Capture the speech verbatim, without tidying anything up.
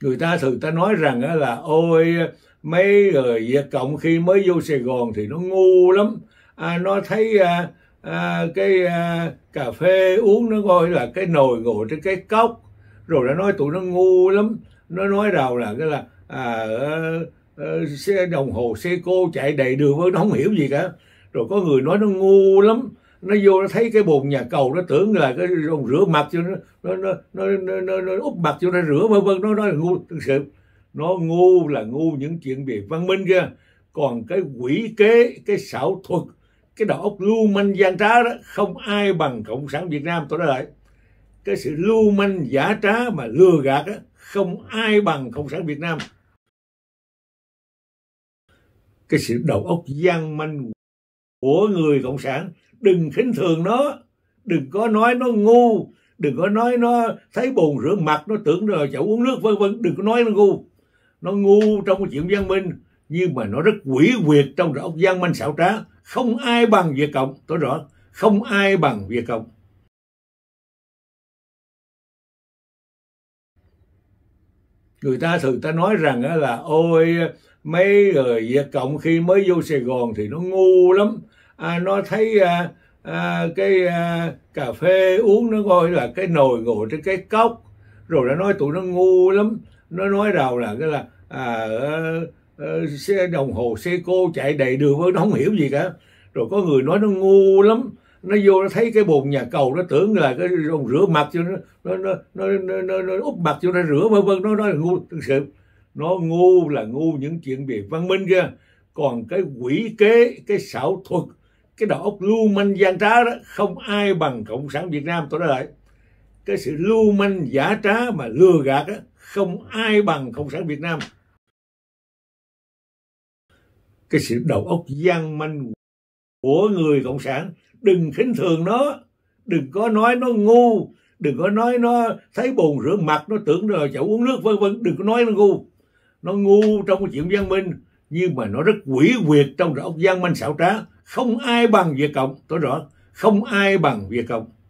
Người ta thường ta nói rằng á là ôi mấy người Việt Cộng khi mới vô Sài Gòn thì nó ngu lắm, à, nó thấy à, à, cái à, cà phê uống nó coi là cái nồi ngồi trên cái cốc, rồi nó nói tụi nó ngu lắm, nó nói rằng là cái là à, à, xe đồng hồ Seiko chạy đầy đường với nó không hiểu gì cả. Rồi có người nói nó ngu lắm, nó vô nó thấy cái bồn nhà cầu nó tưởng là cái bồn rửa mặt cho nó nó nó nó, nó, nó, nó úp mặt cho nó rửa vân vân, nó nói là ngu. Thực sự nó ngu là ngu những chuyện về văn minh kia, còn cái quỷ kế, cái xảo thuật, cái đầu óc lưu manh gian trá đó không ai bằng Cộng sản Việt Nam. Tôi nói lại, cái sự lưu manh giả trá mà lừa gạt đó, không ai bằng Cộng sản Việt Nam. Cái sự đầu óc gian manh của người Cộng sản, đừng khinh thường nó, đừng có nói nó ngu, đừng có nói nó thấy bồn rửa mặt nó tưởng là chậu uống nước vân vân, đừng có nói nó ngu. Nó ngu trong cái chuyện văn minh, nhưng mà nó rất quỷ quyệt trong đầu óc gian manh xảo trá. Không ai bằng Việt Cộng, tôi rõ, không ai bằng Việt Cộng. Người ta thường ta nói rằng là ôi mấy người Việt Cộng khi mới vô Sài Gòn thì nó ngu lắm, à, nó thấy à, à, cái à, cà phê uống nó coi là cái nồi ngồi trên cái cốc, rồi nó nói tụi nó ngu lắm, nó nói rằng là cái là à, à, xe đồng hồ Seiko chạy đầy đường với nó không hiểu gì cả. Rồi có người nói nó ngu lắm, nó vô nó thấy cái bồn nhà cầu nó tưởng là cái bồn rửa mặt cho nó nó nó nó, nó, nó, nó úp mặt cho nó rửa vân vân, nó nói là ngu. Thực sự nó ngu là ngu những chuyện về văn minh kia, còn cái quỷ kế, cái xảo thuật, cái đầu óc lưu manh gian trá đó không ai bằng Cộng sản Việt Nam. Tôi nói lại, cái sự lưu manh giả trá mà lừa gạt đó, không ai bằng Cộng sản Việt Nam. Cái sự đầu óc gian manh của người Cộng sản, đừng khinh thường nó, đừng có nói nó ngu, đừng có nói nó thấy bồn rửa mặt nó tưởng là chậu uống nước vân vân, đừng có nói nó ngu. Nó ngu trong cái chuyện văn minh, nhưng mà nó rất quỷ quyệt trong đầu óc gian manh xảo trá. Không ai bằng Việt Cộng, tôi rõ, không ai bằng Việt Cộng.